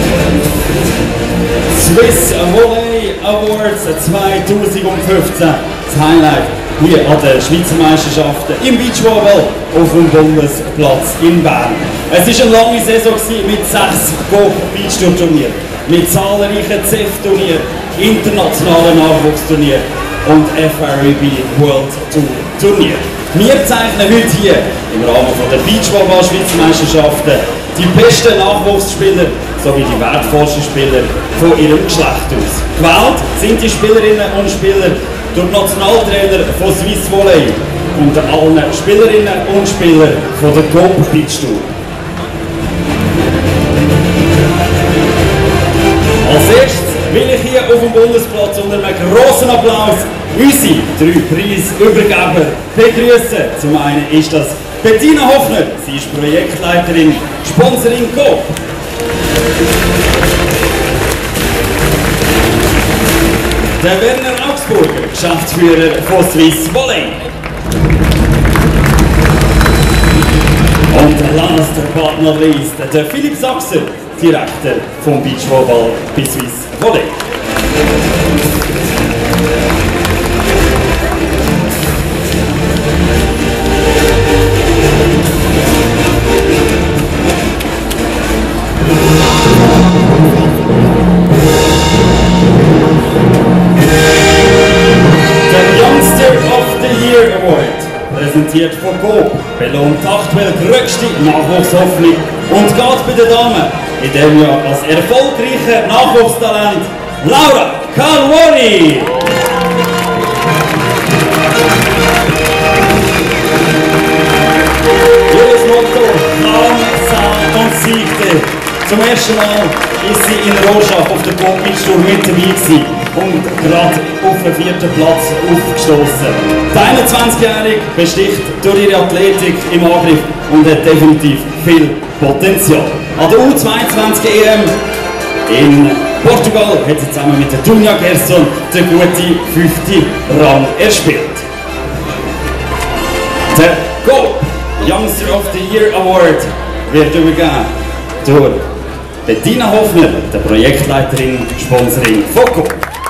Swiss Volley Awards 2015. Das Highlight hier an den Schweizer Meisterschaften im Beachvolleyball auf dem Bundesplatz in Bern. Es war eine lange Saison mit 6 Go-Beach-Turnieren, mit zahlreichen CEF-Turnieren, internationalen Nachwuchsturnieren und FREB World Tour Turnier. Wir zeichnen heute hier im Rahmen der Beachvolleyball-Schweizer Meisterschaften die besten Nachwuchsspieler sowie die wertvollsten Spieler von ihrem Geschlecht aus. Gewählt sind die Spielerinnen und Spieler durch Nationaltrainer von Swiss Volley unter allen Spielerinnen und Spielern von der Go Beach Tour. Als erstes will ich hier auf dem Bundesplatz unter einem grossen Applaus unsere 3 Preisübergeber begrüßen. Zum einen ist das Bettina Hoffner, sie ist Projektleiterin Sponsoring Go. Der Werner Augsburger, Geschäftsführer von Swiss Volley. Und last but not least, der Philipp Sachser, Direktor vom Beachvolleyball bei Swiss Volley. Präsentiert von Go, belohnt die aktuell größte Nachwuchshoffnung und geht bei den Damen in diesem Jahr als erfolgreiche Nachwuchstalent Laura Calvori. Ihres Motto: Calm, Sound und Siegte. Zum ersten Mal ist sie in Rorschach auf der Go Beach Tour mit dabei gewesen und gerade auf den 4. Platz aufgestoßen. Die 21-Jährige besticht durch ihre Athletik im Angriff und hat definitiv viel Potenzial. An der U22 EM in Portugal hat sie zusammen mit der Dunja Gerson den guten 5. Rang erspielt. Der Go Youngster of the Year Award wird übergeben durch Bettina Hoffner, der Projektleiterin Sponsoring von Go.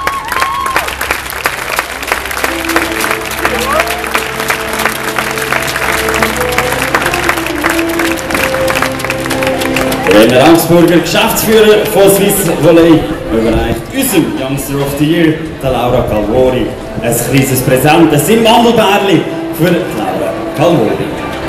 Werner Augsburger, Geschäftsführer von Swiss Volley, überreicht unserem Youngster of the Year, der Laura Calvori, ein kleines Präsent, ein Simwandelbärli für Laura Calvori.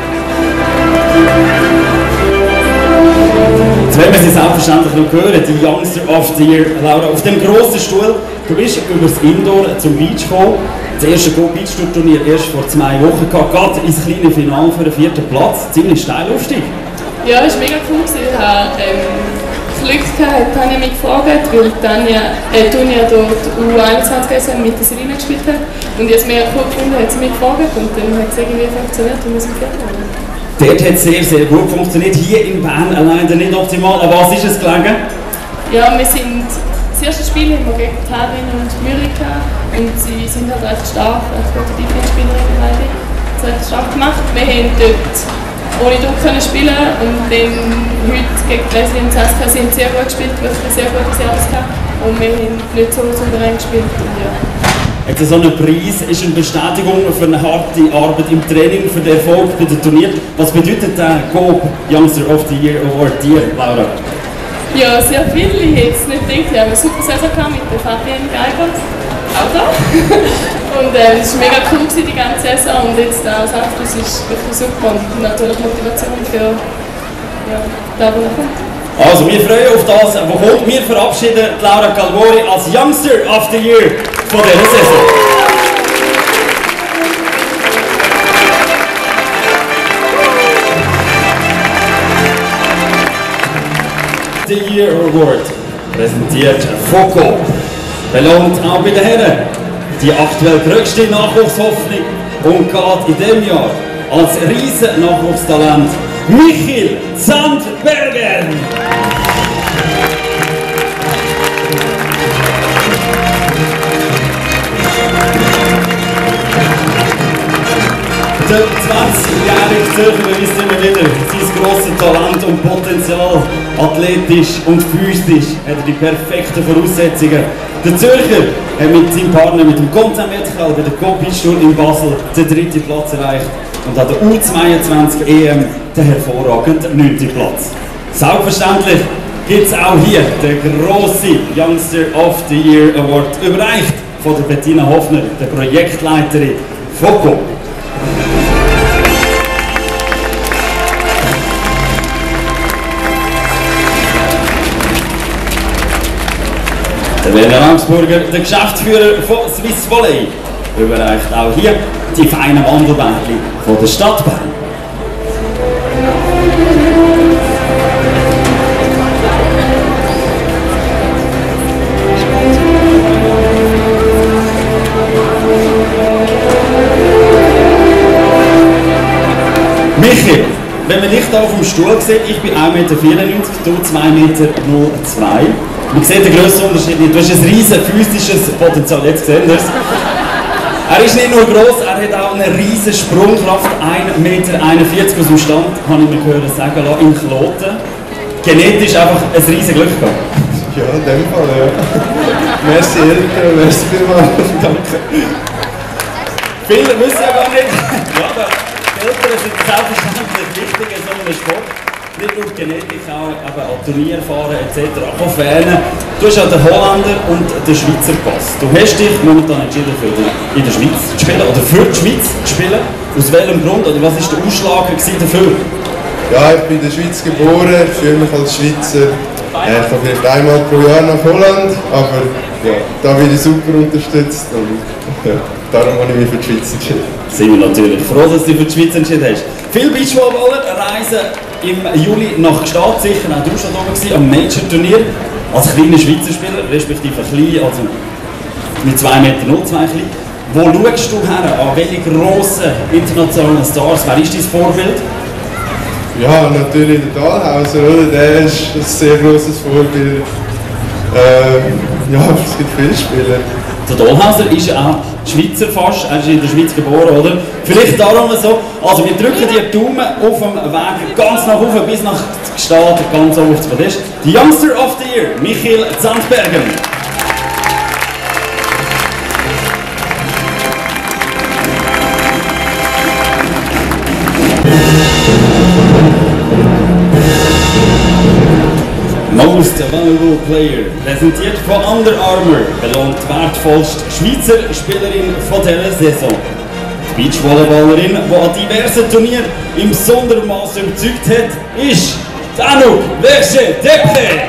Jetzt werden wir sie selbstverständlich noch hören, die Youngster of the Year, Laura, auf dem grossen Stuhl. Du bist über das Indoor zum Beach gekommen. Das erste Go Beach Tour Turnier erst vor 2 Wochen gehabt, gerade ins kleine Finale für den 4. Platz. Ziemlich steil Aufstieg. Ja, es war mega cool. Ich hatte Glück gehabt, Tanja mich gefragt, weil Tanja dort U21 mit der Serena gespielt hat. Und ich habe es mega cool gefunden, hat sie mich gefragt und dann hat es irgendwie funktioniert und wir sind fertig geworden. Dort hat es sehr, sehr gut funktioniert. Hier in Bern leider nicht optimal. An was ist es gelegen? Ja, das erste Spiel haben wir gegen Tarin und Müri gehabt und sie sind halt recht stark, recht gute Defense-Spielerinnen beide. Das hat recht stark gemacht. Wir haben dort ohne Druck können spielen und dann heute gegen Leslie und Saskia sind sehr gut gespielt, wirklich sehr gute Service gehabt und wir haben nicht so souverän gespielt. Und ja. Jetzt so ein Preis ist eine Bestätigung für eine harte Arbeit im Training, für den Erfolg bei den Turnieren. Was bedeutet der Go Youngster of the Year Award dir, Laura? Ja, sehr viel. Ich hätte es nicht gedacht. Ich habe eine super Saison mit der Fabienne Geiger. Auch da. Und es war mega cool die ganze Saison und jetzt als Abschluss ist wirklich super und natürlich Motivation für das, was noch kommt. Also wir freuen auf das, was kommt. Wir verabschieden Laura Calvori als Youngster of the Year von dieser Saison. The Year Award präsentiert Foco. Belohnt auch bei den Herren die aktuell größte Nachwuchshoffnung und geht in diesem Jahr als riesen Nachwuchstalent Michiel Zandberger. Der 20-jährige Zürcher beweist immer wieder sein grosses Talent und Potenzial. Athlet athletisch und physisch hat er die perfekten Voraussetzungen. Der Zürcher hat mit seinem Partner, mit dem Content Metcalf bei der Go-Beach-Tour in Basel den 3. Platz erreicht und an der U22 EM den hervorragenden 9. Platz. Selbstverständlich gibt es auch hier den grossen Youngster of the Year Award, überreicht von der Bettina Hoffner, der Projektleiterin FOCO. Der Werner Augsburger, der Geschäftsführer von Swiss Volley, überreicht auch hier die feinen Wandelbändchen von der Stadt Bern. Michi, wenn man dich hier auf dem Stuhl sieht, ich bin 1,94 Meter, du 2,02 Meter. Man sieht den grössten Unterschied nicht. Du hast ein riesen physisches Potenzial, jetzt sehen wir es. Er ist nicht nur gross, er hat auch eine riesen Sprungkraft, 1,41 Meter aus dem Stand, habe ich mir gehört sagen lassen, in Kloten. Genetisch einfach ein riesen Glück gehabt. Ja, in dem Fall, ja. Merci Eltern, merci vielmals, danke. Viele wissen ja gar nicht, ja, die Eltern sind selbstverständlich wichtig in so einem Sport. Nicht nur Genetik, auch an Turnier fahren etc. Auch Fähne. Du hast ja den Holländer und den Schweizer Pass. Du hast dich momentan entschieden, in der Schweiz zu spielen oder für die Schweiz zu spielen. Aus welchem Grund oder was war der Ausschlag dafür? Ja, ich bin in der Schweiz geboren, ich fühle mich als Schweizer. Ich komme vielleicht einmal pro Jahr nach Holland, aber ja, da werde ich super unterstützt und ja, darum habe ich mich für die Schweiz entschieden. Sind wir natürlich froh, dass du dich für die Schweiz entschieden hast. Viele Beachvolleyballer reisen im Juli nach Gstaad, sicher auch du schon da gewesen, am Major-Turnier. Als kleiner Schweizer Spieler, respektive klein, also mit 2,02 Meter klein. Wo schaust du her? An welche grossen internationalen Stars? Wer ist dein Vorbild? Ja, natürlich der Dahlhauser, oder? Der ist ein sehr grosses Vorbild. Ja, es gibt viele Spieler. Der Dahlhauser ist ja auch Schweizer fast, er ist in der Schweiz geboren, oder? Vielleicht darum so. Also wir drücken dir Daumen auf dem Weg ganz nach oben bis nach Gstaad, ganz oben auf das Podest. Die Youngster of the Year, Michiel Zandbergen. Most Valuable Player, präsentiert von Under Armour, belohnt die wertvollste Schweizer Spielerin von dieser Saison. Die Beachvolleyballerin, die an diversen Turnieren im besonderen Maß überzeugt hat, ist Anouk Verge-Depre.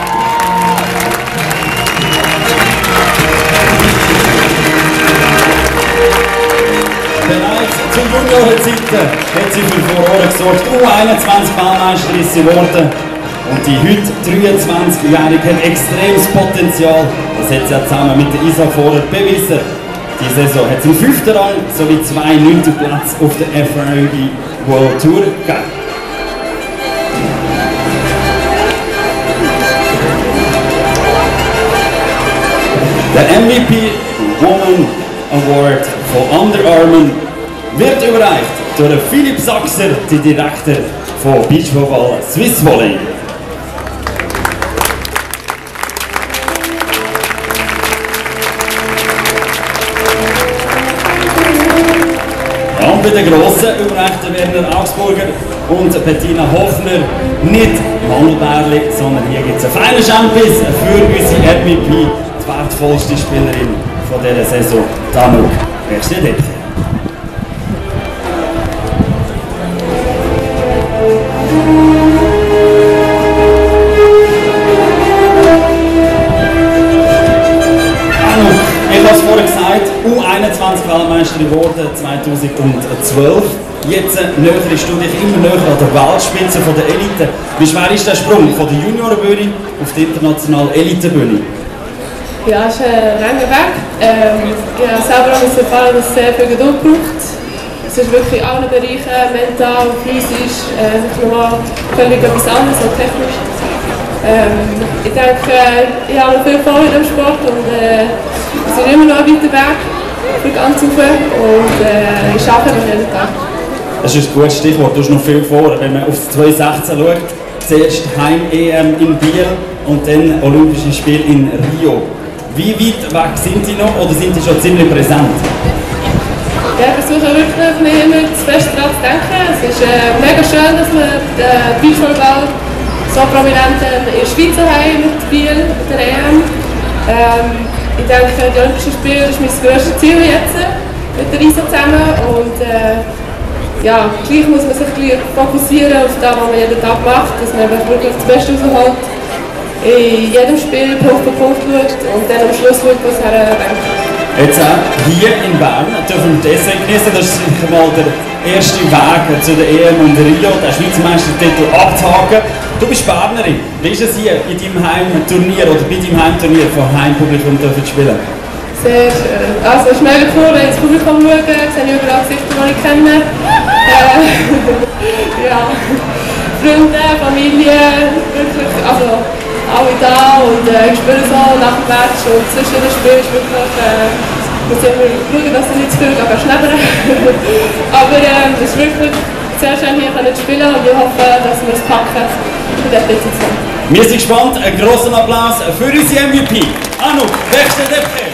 Bereits zu Juniorenzeiten hat sie für Furore gesorgt, U21-Baumeisterin ist sie geworden. Und die heute 23-Jährige hat extremes Potenzial. Das hat sie ja zusammen mit der Isa Vorer bewiesen. Die Saison hat sie im 5. Rang sowie 2 9. Plätze auf der FROG World Tour gegeben. Der MVP Woman Award von Under Armour wird überreicht durch Philipp Sachser, der Direktor von Beachvolleyball Swiss Volley. Und bei den Grossen überreichten Werner Augsburger und Bettina Hoffner nicht Mandelbärli, sondern hier gibt es einen feinen Champis für unsere MVP, die wertvollste Spielerin von dieser Saison, Anouk Verge-Depre. Ich habe es vorhin gesagt, U21-Weltmeisterin geworden 2012. Jetzt näher ist du dich immer näher an der Weltspitze von der Elite. Wie schwer ist der Sprung von der Juniorenbühne auf die internationale Elitebühne? Ja, es ist ein langer Weg. Ich habe selber auch erfahren, dass es sehr viel Geduld braucht. Es ist wirklich in allen Bereichen, mental, physisch, nochmal völlig etwas anderes als technisch. Ich denke, ich habe noch viel vor in diesem Sport und es ist immer noch ein weiter Weg für ganz rauf und ich arbeite jeden Tag. Das ist ein gutes Stichwort, du hast noch viel vor. Wenn man auf 2016 schaut, zuerst Heim-EM in Biel und dann Olympische Spiele in Rio. Wie weit weg sind die noch oder sind die schon ziemlich präsent? Ja, ich versuche wirklich nicht immer zu fest daran zu denken. Es ist mega schön, dass wir den Beachvolleyball so prominent in der Schweiz haben mit Biel, mit der EM. Ich denke, die Olympischen Spiele ist mein grösstes Ziel jetzt mit der ISA zusammen. Und ja, gleich muss man sich fokussieren auf das, was man jeden Tag macht, dass man wirklich das Beste rausholt. In jedem Spiel Punkt für Punkt schaut und dann am Schluss schaut, was er rennt. Jetzt auch hier in Bern dürfen wir das genießen. Das ist sicher mal der erste Weg zu der EM und Rio, den Schweizer Meistertitel abzuhaken. Du bist Bernerin. Wie ist es hier in deinem Heimturnier oder bei deinem Heimturnier vor Heimpublikum zu spielen? Sehr schön. Also es ist mega cool, wenn ich ins Publikum schaue, sehe ich überall Gesichter, die ich kenne. Ja. Freunde, Familie, wirklich, also alle da und ich spüre so nach dem Match und zwischen den Spielen ist wirklich, muss ich immer schauen, dass ich nicht zu viel schneebern. Aber es ist wirklich sehr schön hier zu spielen und ich hoffe, dass wir es packen in der Petition. Wir sind gespannt. Einen grossen Applaus für unsere MVP, Anouk Bechdel-Debke.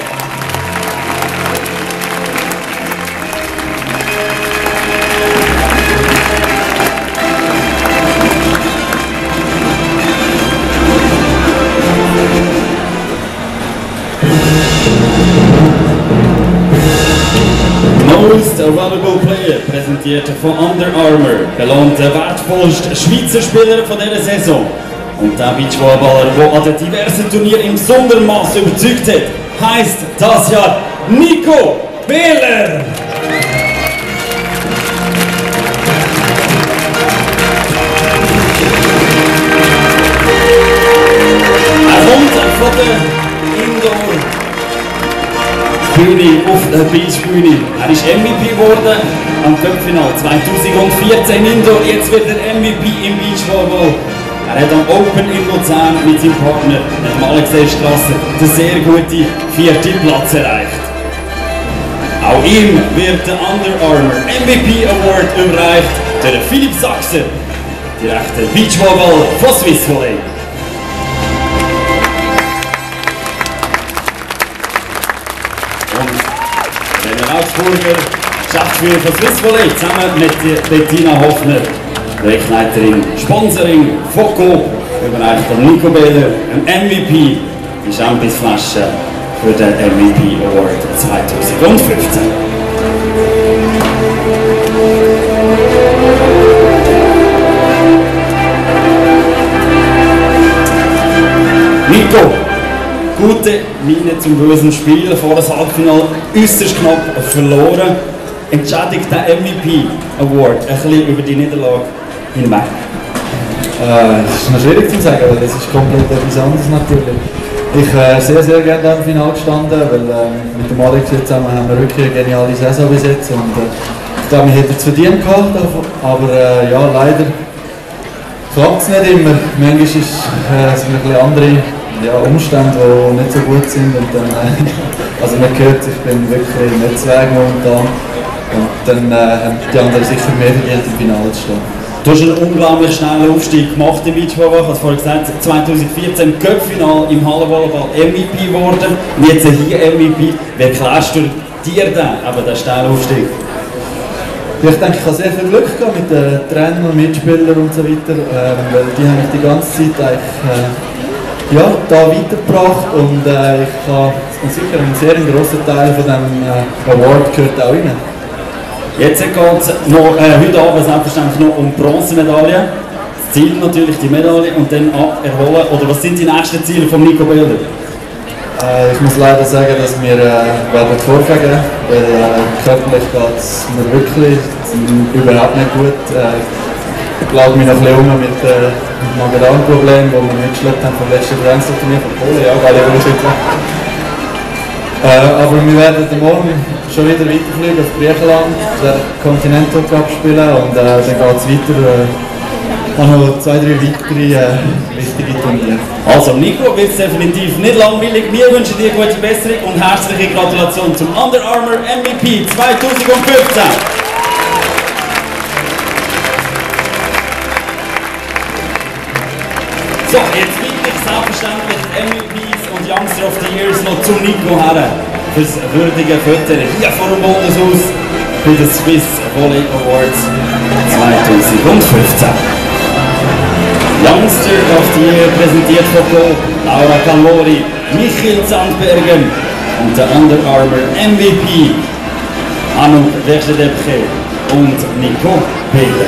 Most Valuable Player, präsentiert von Under Armour, belohnt der wertvollste Schweizer Spieler von dieser Saison. Und der Beachvolleyballer, der an den diversen Turnieren im Sondermaß überzeugt hat, heisst das Jahr Nico Behler. Er kommt von der Indoor Bühne auf der Beachbühne. Er ist MVP geworden am Cup-Final 2014 Indoor. Jetzt wird er MVP im Beachvolleyball. Er hat am Open in Luzern mit seinem Partner, mit dem Alexei Strasser, den sehr guten 4. Platz erreicht. Auch ihm wird der Under Armour MVP Award überreicht durch Philipp Sachser, direkter Beachvolleyball von Swiss Volley. Augsburger Geschäftsführer von Swiss Volley zusammen mit Bettina Hoffner, Projektleiterin Sponsoring Foco, überreicht an Nico Behler, ein MVP, die Championsflasche für den MVP Award 2015. Nico, gute Miene zum bösen Spiel, vor das Halbfinale äußerst knapp verloren. Entschädigt der MVP Award ein bisschen über die Niederlage hinweg? Das ist noch schwierig zu sagen, weil das ist komplett etwas anderes natürlich. Ich sehr, sehr gerne am Finale gestanden, weil mit dem Alex zusammen haben wir wirklich eine geniale Saison bis jetzt und ich glaube, wir hätten es verdient gehabt, aber ja, leider klappt es nicht immer. Manchmal sind es ein bisschen andere Umstände, die nicht so gut sind und dann, also man hört, ich bin wirklich nicht zu Weg momentan und dann haben die anderen sicher mehr verdient im Finale zu stehen. Du hast einen unglaublich schnellen Aufstieg gemacht im Beachvolleyball. Ich habe es vorhin gesagt, 2014 Cup-Final im Hallenvolleyball MVP geworden und jetzt hier MVP. Wie erklärst du dir den schnellen Aufstieg? Ich denke, ich habe sehr viel Glück gehabt mit den Trainern und Mitspielern und so weiter, weil die haben mich die ganze Zeit eigentlich da weitergebracht und ich habe sicher einen sehr grossen Teil von diesem Award gehört auch rein. Jetzt geht es heute Abend selbstverständlich noch um Bronzemedaille. Das Ziel natürlich die Medaille und dann aberholen. Oder was sind die nächsten Ziele von Nico Behler? Ich muss leider sagen, dass wir werden vorgehen, weil körperlich geht es mir wirklich überhaupt nicht gut. Ich glaube mich noch ein bisschen um mit Magen-Darm-Problemen, die wir mitgeschleppt haben vom letzten Grenzturnier von Polen. Ja, weil aber wir werden morgen schon wieder weiterfliegen auf Griechenland, den Continental Cup spielen und dann geht es weiter. Noch 2, 3 weitere wichtige Turniere. Also Nico, wird es definitiv nicht langweilig. Wir wünschen dir gute Besserung und herzliche Gratulation zum Under Armour MVP 2015. So, jetzt bitte ich selbstverständlich die MVPs und Youngster of the Years noch zu Nico her für das würdige Foto hier vor dem Bundeshaus bei den Swiss Volley Awards 2015. Youngster of the Year präsentiert von Laura Calvori, Michael Zandbergen und der Under Armour MVP Anouk Vergedepke und Nico Pele.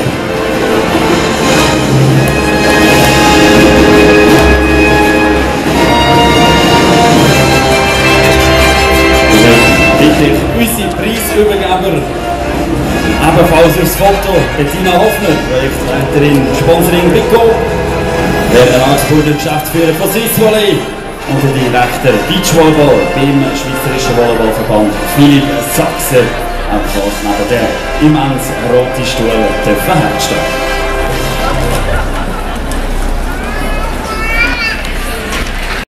Bitte ich unsere Preisübergeber ebenfalls aufs Foto. Bettina Hoffner, Projektleiterin Sponsoring Brico, der Augsburger Geschäftsführer von Swiss Volley und der Direktor Beachvolleyball beim Schweizerischen Volleyballverband Philipp Sachser, ebenfalls neben der immens roten Stuhl herstellen.